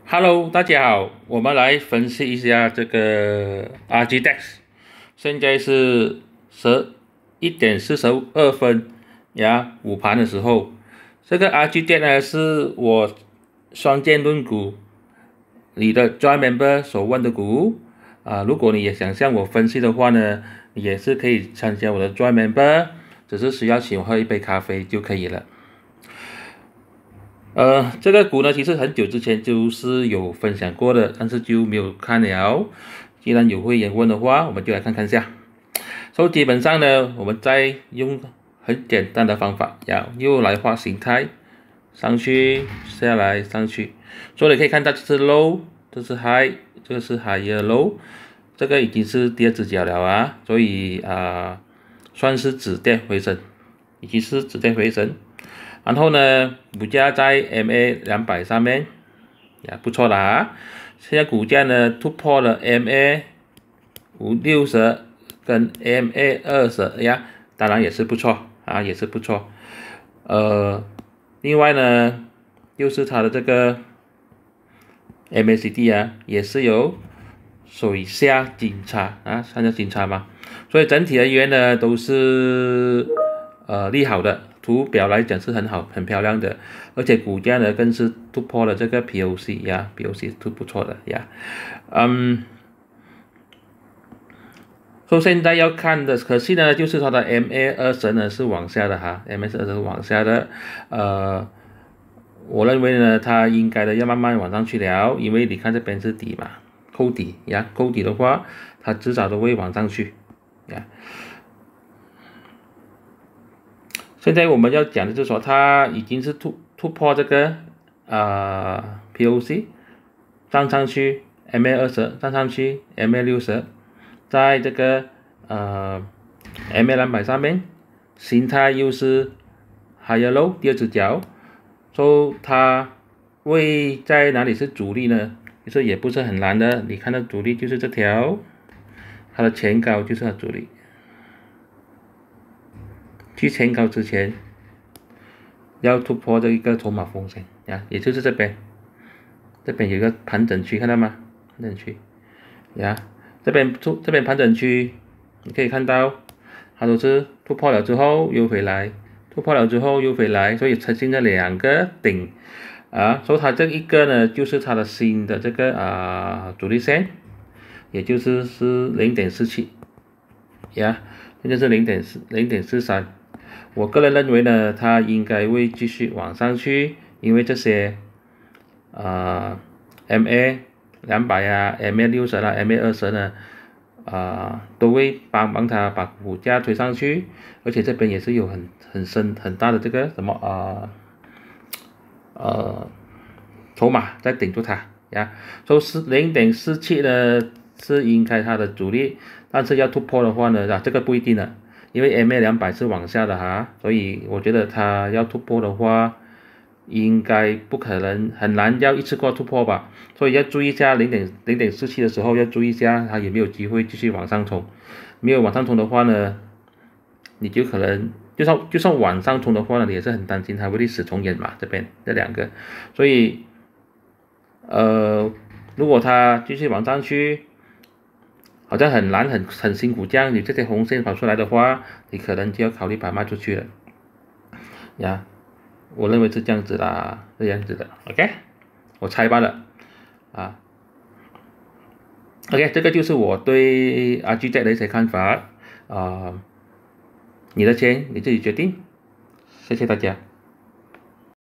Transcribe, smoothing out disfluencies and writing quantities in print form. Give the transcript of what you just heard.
Hello，大家好，我们来分析一下这个 RGDX。现在是11:42呀，午盘的时候，这个 RGDX 呢是我双剑论股里的 Joint Member 所问的股如果你也想向我分析的话呢，你也是可以参加我的 Joint Member， 只是需要请我喝一杯咖啡就可以了。这个股呢，其实很久之前就是有分享过的，但是就没有看了。既然有会员问的话，我们就来看看一下。基本上呢，我们再用很简单的方法，又来画形态，上去下来上去。所以你可以看到这是 low， 这是 high， 这个是 higher low， 这个已经是第二只脚了啊，所以算是止跌回升，已经是止跌回升。然后呢，股价在 MA 200上面，不错啦现在股价呢突破了 MA 60跟 MA 20当然也是不错也是不错。另外呢，就是它的这个 MACD 也是有水下金叉看到金叉吗？所以整体而言呢，都是利好的。图表来讲是很好很漂亮的，而且股价呢更是突破了这个 POC 是不错的所以现在要看的，可惜呢就是它的 MA 20呢是往下的MA 20是往下的。我认为呢它应该的要慢慢往上去了，因为你看这边是底嘛，扣底扣底的话它至少都会往上去现在我们要讲的就是说，它已经是突破这个POC， 站上去 MA 20，站上去 MA 60，在这个MA 200上面，形态又是 higher low 第二只脚，所以它会在哪里是阻力呢？其实也不是很难的，你看到阻力就是这条，它的前高就是它阻力。去前高之前要突破这一个筹码风险也就是这边有一个盘整区，看到吗？盘整区这边盘整区你可以看到它都是突破了之后又回来，突破了之后又回来，所以呈现了两个顶所以它这一个呢就是它的新的这个阻力线，也就是0.47现在是0.43。我个人认为呢，它应该会继续往上去，因为这些MA 200MA 60MA 20呢都会帮它把股价推上去，而且这边也是有很深很大的这个什么筹码在顶住它所以是0.47呢是应该它的阻力，但是要突破的话呢这个不一定了。因为 MA 200是往下的所以我觉得它要突破的话，应该不可能，很难要一次过突破吧，所以要注意一下0.47的时候要注意一下它有没有机会继续往上冲。没有往上冲的话呢，你就可能就算往上冲的话呢，你也是很担心它会历史重演嘛，这边这两个，所以如果它继续往上去，好像很难很辛苦这样，你这些红线跑出来的话，你可能就要考虑把它卖出去了我认为是这样子的 OK， 我猜罢了OK， 这个就是我对RGZ的一些看法你的钱你自己决定，谢谢大家。